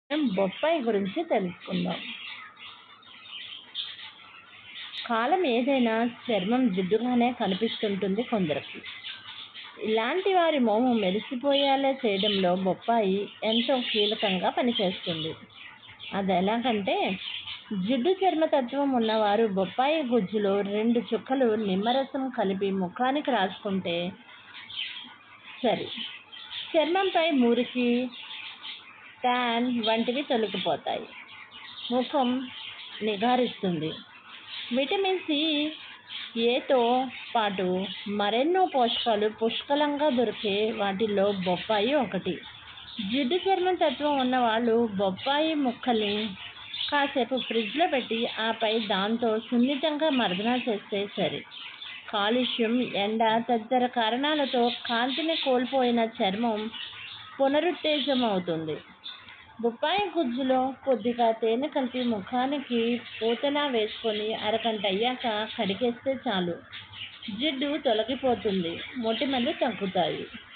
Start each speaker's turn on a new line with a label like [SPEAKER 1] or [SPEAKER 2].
[SPEAKER 1] బొప్పాయి గురించి తెలుసుకుందాం. కాలం ఏదైనా చర్మం జిడ్డుగానే కనిపిస్తుంటుంది కొందరికి. ఇలాంటి వారి మోము మెరిసిపోయేలా చేయడంలో బొప్పాయి ఎంతో కీలకంగా పనిచేస్తుంది. అదెలాగంటే, జిడ్డు చర్మతత్వం ఉన్నవారు బొప్పాయి గుజ్జులో 2 చుక్కలు నిమ్మరసం కలిపి ముఖానికి రాసుకుంటే సరి. చర్మంపై మురికి, ట్యాన్ వంటివి తొలగిపోతాయి. ముఖం నిగారిస్తుంది. విటమిన్ సి, ఏతో పాటు మరెన్నో పోషకాలు పుష్కలంగా దొరికే వాటిల్లో బొప్పాయి ఒకటి. జిడ్డు చర్మం తత్వం ఉన్నవాళ్ళు బొప్పాయి ముక్కల్ని కాసేపు ఫ్రిడ్జ్లో పెట్టి ఆపై దాంతో సున్నితంగా మర్దన చేస్తే సరి. కాలుష్యం, ఎండ తదితర కారణాలతో కాంతిని కోల్పోయిన చర్మం పునరుత్తేజం అవుతుంది. బొప్పాయి గుజ్జులో కొద్దిగా తేనె కలిపి ముఖానికి పూతలా వేసుకొని అరగంట అయ్యాక కడిగేస్తే చాలు. జిడ్డు తొలగిపోతుంది. మొటిమలు తగ్గుతాయి.